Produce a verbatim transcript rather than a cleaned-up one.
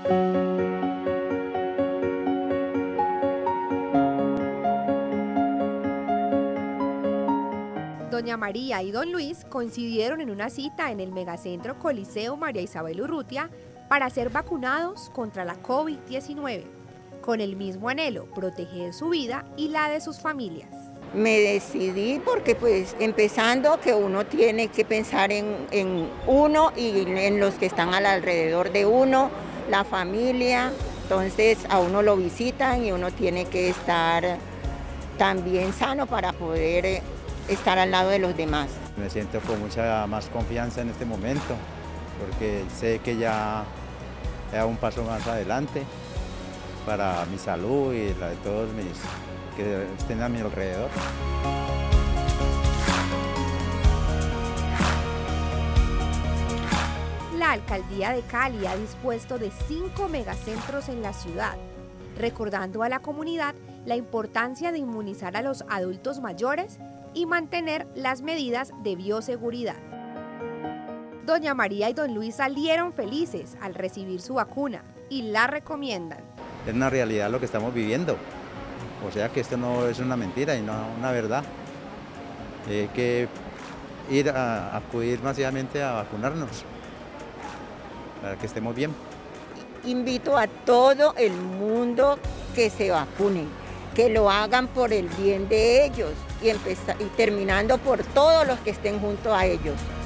Doña María y don Luis coincidieron en una cita en el megacentro Coliseo María Isabel Urrutia para ser vacunados contra la COVID diecinueve, con el mismo anhelo, proteger su vida y la de sus familias. Me decidí porque pues empezando que uno tiene que pensar en, en uno y en los que están alrededor de uno, la familia, entonces a uno lo visitan y uno tiene que estar también sano para poder estar al lado de los demás. Me siento con mucha más confianza en este momento, porque sé que ya he dado un paso más adelante para mi salud y la de todos mis que estén a mi alrededor. La Alcaldía de Cali ha dispuesto de cinco megacentros en la ciudad, recordando a la comunidad la importancia de inmunizar a los adultos mayores y mantener las medidas de bioseguridad. Doña María y don Luis salieron felices al recibir su vacuna y la recomiendan. Es una realidad lo que estamos viviendo, o sea que esto no es una mentira y no una verdad. Hay que ir a acudir masivamente a vacunarnos para que estemos bien. Invito a todo el mundo que se vacunen, que lo hagan por el bien de ellos y, y terminando por todos los que estén junto a ellos.